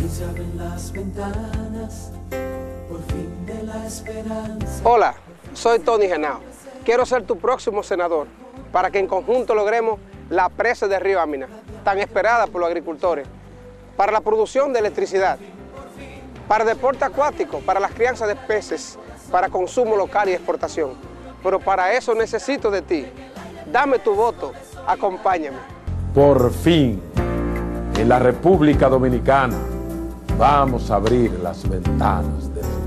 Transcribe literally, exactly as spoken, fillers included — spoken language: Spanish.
Y se abren las ventanas, por fin de la esperanza. Hola, soy Tony Genao. Quiero ser tu próximo senador para que en conjunto logremos la presa de Río Amina, tan esperada por los agricultores, para la producción de electricidad, para el deporte acuático, para las crianzas de peces, para consumo local y exportación. Pero para eso necesito de ti. Dame tu voto, acompáñame. Por fin, en la República Dominicana, vamos a abrir las ventanas del